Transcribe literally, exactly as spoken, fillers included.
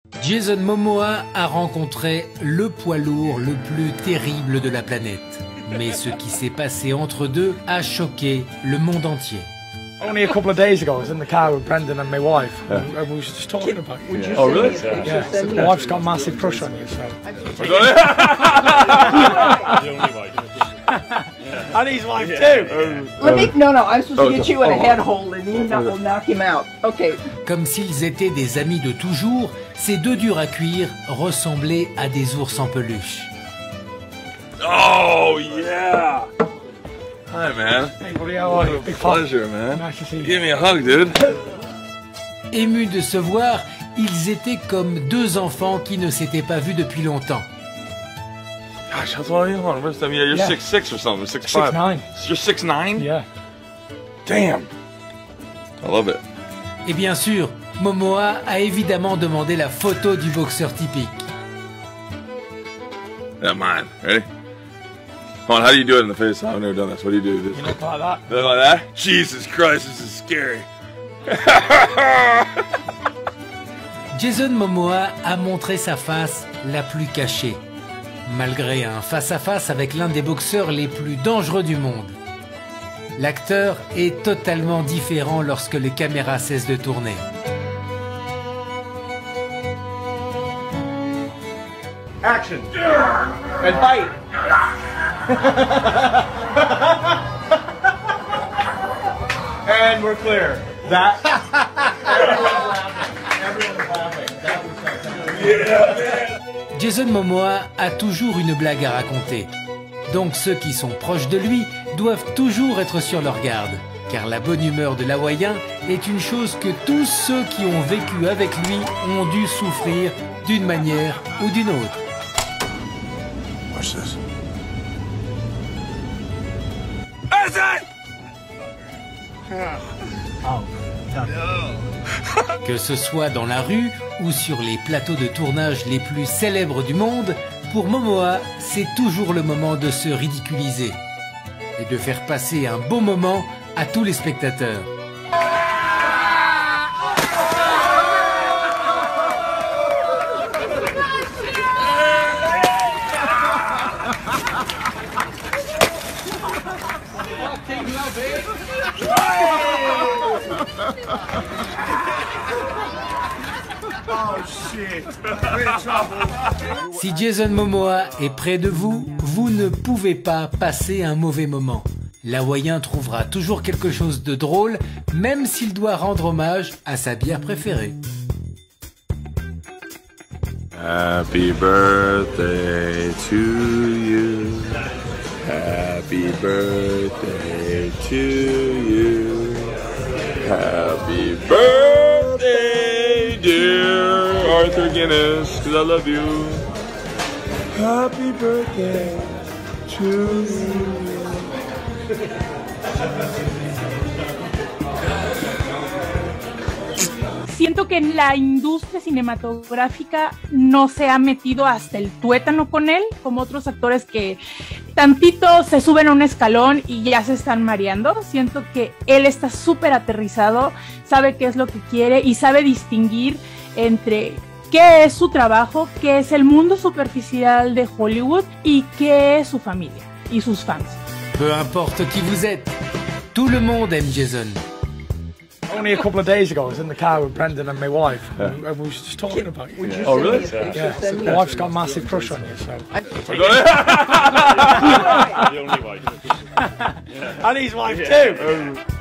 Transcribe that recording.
Jason Momoa a rencontré le poids lourd le plus terrible de la planète. Mais ce qui s'est passé entre deux a choqué le monde entier. Only a couple of days ago, I was in the car with Brendan and my wife, yeah. and we were just talking about it. Yeah. Oh, really? Yeah. yeah. My wife's got a massive crush on you, so. And his wife too. Let me. No, no. I'm supposed to get you in a head hold, and you will knock him out. Okay. Comme s'ils étaient des amis de toujours, ces deux durs à cuire ressemblaient à des ours en peluche. Oh yeah. Hi, man. Hey, buddy, how are you? Big pleasure, man. Nice to see you. Give me a hug, dude. Émus de se voir, ils étaient comme deux enfants qui ne s'étaient pas vus depuis longtemps. Gosh, how tall are you? Hold on, where's the, yeah, you're Yeah. six six or something, six five. Six nine. You're six nine? Yeah. Damn. I love it. Et bien sûr, Momoa a évidemment demandé la photo du boxeur typique. Yeah, mine. Ready? Hold on, how do you do it in the face? I've never done this. What do you do? This? You look like that. Look like that? Jesus Christ, this is scary. Jason Momoa a montré sa face la plus cachée, malgré un face-à-face avec l'un des boxeurs les plus dangereux du monde. L'acteur est totalement différent lorsque les caméras cessent de tourner. Action! And fight! And we're clear. That. Everyone's laughing. Everyone's laughing. That was fantastic. Jason Momoa a toujours une blague à raconter. Donc ceux qui sont proches de lui doivent toujours être sur leur garde, car la bonne humeur de l'Hawaïen est une chose que tous ceux qui ont vécu avec lui ont dû souffrir d'une manière ou d'une autre. Watch this. Que ce soit dans la rue ou sur les plateaux de tournage les plus célèbres du monde, pour Momoa, c'est toujours le moment de se ridiculiser et de faire passer un bon moment à tous les spectateurs. Si Jason Momoa est près de vous, vous ne pouvez pas passer un mauvais moment. L'Hawaïen trouvera toujours quelque chose de drôle, même s'il doit rendre hommage à sa bière préférée. Happy birthday to you. Happy birthday to you. Happy birthday, dear Arthur Guinness, because I love you. Happy birthday to you. Siento que en la industria cinematográfica no se ha metido hasta el tuétano con él, como otros actores que tantito se suben a un escalón y ya se están mareando. Siento que él está súper aterrizado, sabe qué es lo que quiere y sabe distinguir entre qué es su trabajo, qué es el mundo superficial de Hollywood y qué es su familia y sus fans. Peu importe qui vous êtes, tout le monde aime Jason. Only a couple of days ago, I was in the car with Brendan and my wife, yeah. and we were just talking about it. Yeah. Oh, really? Yeah. My wife's got a massive crush on you, so. The only wife. And his wife too.